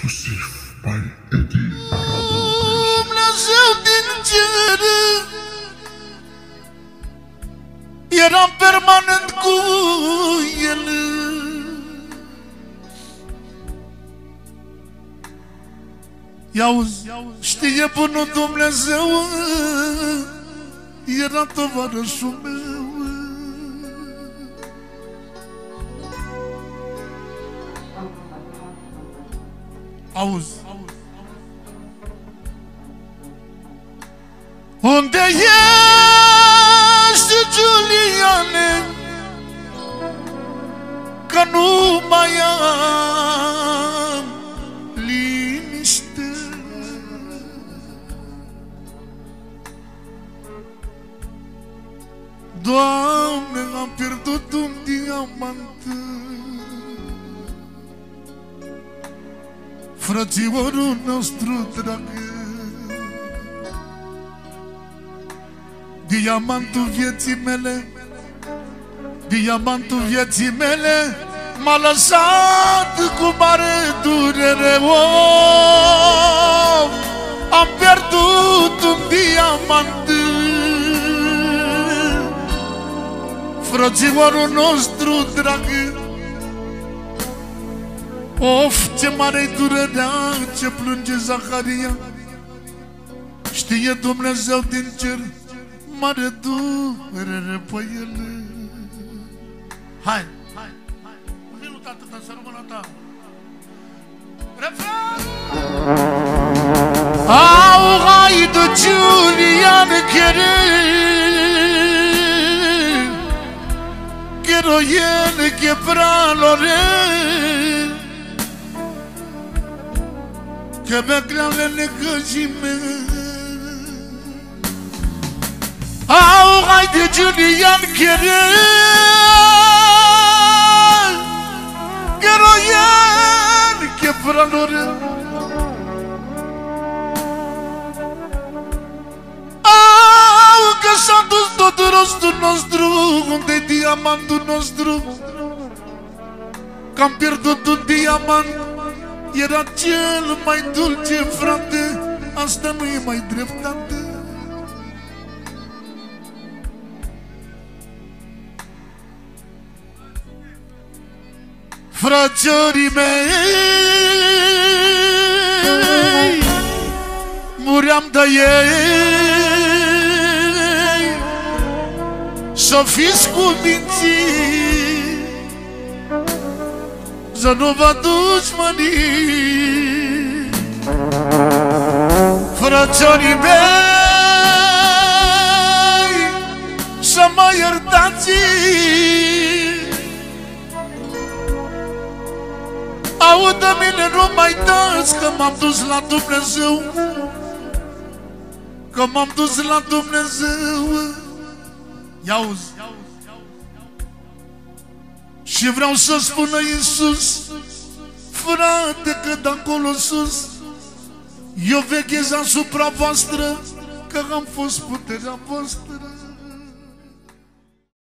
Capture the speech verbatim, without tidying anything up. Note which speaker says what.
Speaker 1: exclusiv by Eddie Arabo.
Speaker 2: Dumnezeu din cer, eram permanent cu el. I-auzi, știe bunul Dumnezeu, era tovarășul meu. Auzi, unde ești, Giuliane, că nu mai am liniște? Doamne, am pierdut un diamant, frățiorul nostru drag, diamantul vieții mele, diamantul vieții mele m-a lăsat cu mare durere. Oh, am pierdut un diamant, frățiorul nostru drag. Of, ce mare-i durerea, ce plânge Zaharia, știe Dumnezeu din cer, mare durere pe ele. Hai, hai, hai, un minut atâta, să rămână ta. Refren! Au, hai de Giuliane, chere, quiero yene que pralore, que me clave ne căjime. Au, hai de Giuliane, chere, quiero yene que pralore. Au, că s-a dus tot rostul nostru, unde-i diamantul nostru? Că am pierdut un diamant, era cel mai dulce, frate, asta nu e mai dreptate. Frățiorii mei, muream de ei, să fiți cu minții, să nu vă dușmănii. Frățiorii mei, să mă iertați, audă mine, nu mai dați, că m-am dus la Dumnezeu, că m-am dus la Dumnezeu. I-auzi, și vreau să spună Iisus, frate, că de-acolo sus eu veghez asupra voastră, că am fost puterea voastră.